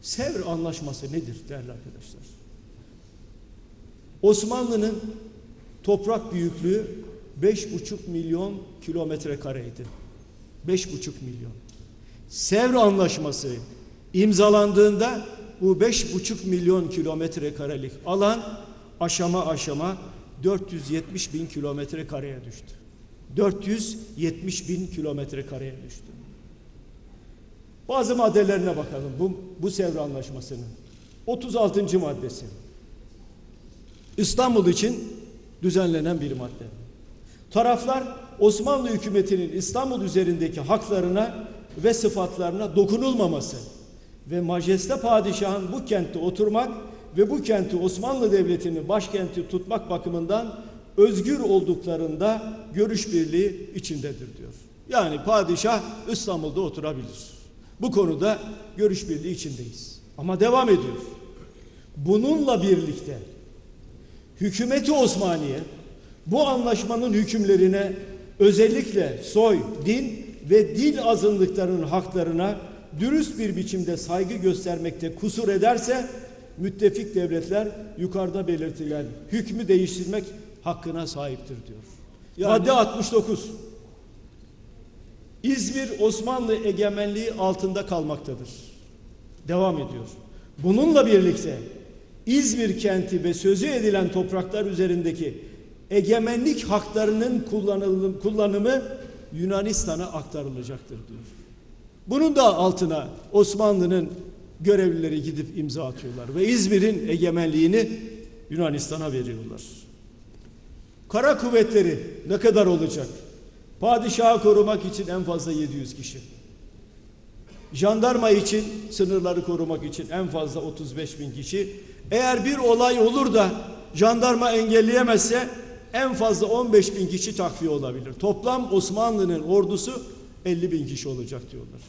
Sevr Anlaşması nedir değerli arkadaşlar? Osmanlı'nın toprak büyüklüğü 5,5 milyon kilometre kareydi. 5,5 milyon. Sevr Anlaşması imzalandığında bu 5,5 milyon kilometre karelik alan aşama aşama 470 bin kilometre kareye düştü. 470 bin kilometre kareye düştü. Bazı maddelerine bakalım bu Sevr Anlaşması'nın. 36. maddesi. İstanbul için düzenlenen bir madde. Taraflar Osmanlı hükümetinin İstanbul üzerindeki haklarına ve sıfatlarına dokunulmaması ve majeste padişahın bu kentte oturmak ve bu kenti Osmanlı Devleti'nin başkenti tutmak bakımından özgür olduklarında görüş birliği içindedir diyor. Yani padişah İstanbul'da oturabilir. Bu konuda görüş birliği içindeyiz. Ama devam ediyor. Bununla birlikte hükümeti Osmaniye bu anlaşmanın hükümlerine özellikle soy, din ve dil azınlıklarının haklarına dürüst bir biçimde saygı göstermekte kusur ederse müttefik devletler yukarıda belirtilen hükmü değiştirmek hakkına sahiptir diyor. Yani, madde 69. İzmir Osmanlı egemenliği altında kalmaktadır. Devam ediyor. Bununla birlikte İzmir kenti ve sözü edilen topraklar üzerindeki egemenlik haklarının kullanımı Yunanistan'a aktarılacaktır diyor. Bunun da altına Osmanlı'nın görevlileri gidip imza atıyorlar ve İzmir'in egemenliğini Yunanistan'a veriyorlar. Kara kuvvetleri ne kadar olacak? Padişahı korumak için en fazla 700 kişi. Jandarma için, sınırları korumak için en fazla 35 bin kişi. Eğer bir olay olur da jandarma engelleyemezse en fazla 15 bin kişi takviye olabilir. Toplam Osmanlı'nın ordusu 50 bin kişi olacak diyorlar.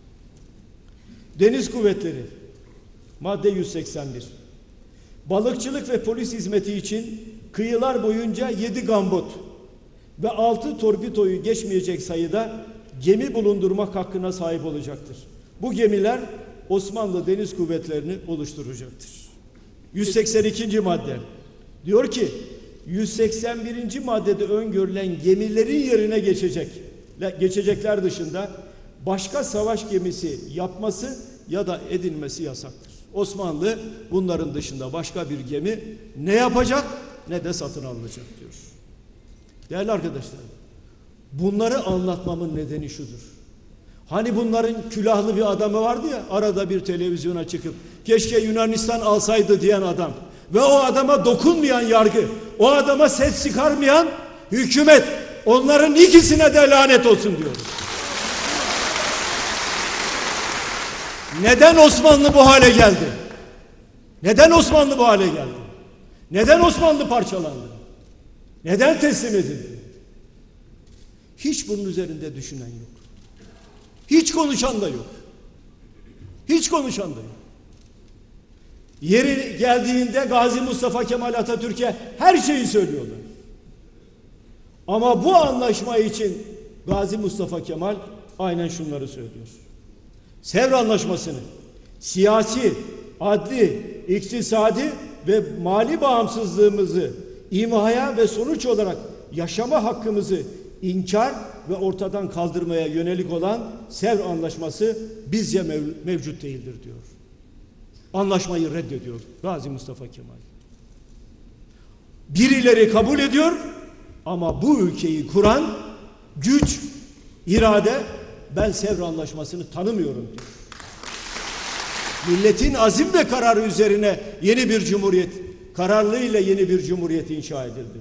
Deniz kuvvetleri, madde 181. Balıkçılık ve polis hizmeti için kıyılar boyunca 7 gambot ve 6 torpidoyu geçmeyecek sayıda gemi bulundurmak hakkına sahip olacaktır. Bu gemiler Osmanlı Deniz Kuvvetleri'ni oluşturacaktır. 182. madde diyor ki 181. maddede öngörülen gemilerin yerine geçecekler dışında başka savaş gemisi yapması ya da edinmesi yasaktır. Osmanlı bunların dışında başka bir gemi ne yapacak ne de satın alınacak diyor. Değerli arkadaşlar, bunları anlatmamın nedeni şudur. Hani bunların külahlı bir adamı vardı ya, arada bir televizyona çıkıp keşke Yunanistan alsaydı diyen adam ve o adama dokunmayan yargı, o adama ses çıkarmayan hükümet, onların ikisine de lanet olsun diyoruz. Neden Osmanlı bu hale geldi? Neden Osmanlı bu hale geldi? Neden Osmanlı parçalandı? Neden teslim edildi? Hiç bunun üzerinde düşünen yok. Hiç konuşan da yok. Hiç konuşan da yok. Yeri geldiğinde Gazi Mustafa Kemal Atatürk'e her şeyi söylüyorlar. Ama bu anlaşma için Gazi Mustafa Kemal aynen şunları söylüyor. Sevr Anlaşması'nı siyasi, adli, iktisadi ve mali bağımsızlığımızı imhaya ve sonuç olarak yaşama hakkımızı inkar ve ortadan kaldırmaya yönelik olan Sevr Anlaşması bizce mevcut değildir diyor. Anlaşmayı reddediyor Gazi Mustafa Kemal. Birileri kabul ediyor ama bu ülkeyi kuran güç, irade, ben Sevr Anlaşması'nı tanımıyorum diyor. Milletin azim ve kararı üzerine yeni bir cumhuriyet, kararlılığıyla yeni bir cumhuriyet inşa edildi.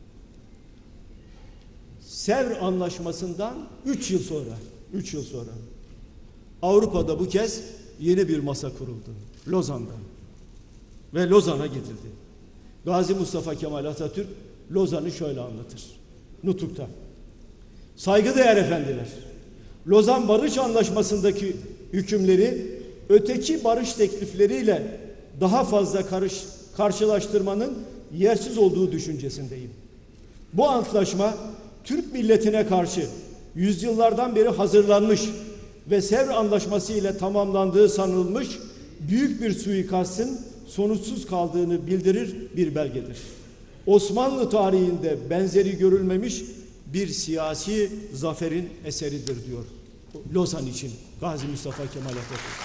Sevr Anlaşması'ndan 3 yıl sonra Avrupa'da bu kez yeni bir masa kuruldu. Lozan'da. Ve Lozan'a gidildi. Gazi Mustafa Kemal Atatürk Lozan'ı şöyle anlatır. Nutuk'ta. Saygıdeğer efendiler, Lozan Barış Anlaşması'ndaki hükümleri öteki barış teklifleriyle daha fazla karşılaştırmanın yersiz olduğu düşüncesindeyim. Bu antlaşma Türk milletine karşı yüzyıllardan beri hazırlanmış ve Sevr Anlaşması ile tamamlandığı sanılmış büyük bir suikastın sonuçsuz kaldığını bildirir bir belgedir. Osmanlı tarihinde benzeri görülmemiş bir siyasi zaferin eseridir diyor Lozan için Gazi Mustafa Kemal Atatürk.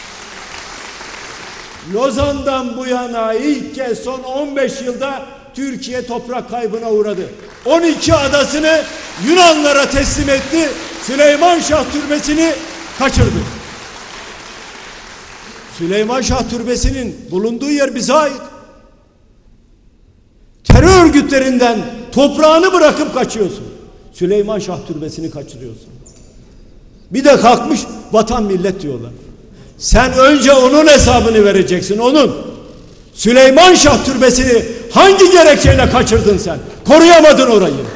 Lozan'dan bu yana ilk kez son 15 yılda Türkiye toprak kaybına uğradı. 12 adasını Yunanlara teslim etti. Süleyman Şah Türbesi'ni kaçırdı. Süleyman Şah Türbesi'nin bulunduğu yer bize ait. Terör örgütlerinden toprağını bırakıp kaçıyorsun. Süleyman Şah Türbesi'ni kaçırıyorsun. Bir de kalkmış vatan millet diyorlar. Sen önce onun hesabını vereceksin, onun. Süleyman Şah Türbesi'ni hangi gerekçeyle kaçırdın sen? Koruyamadın orayı.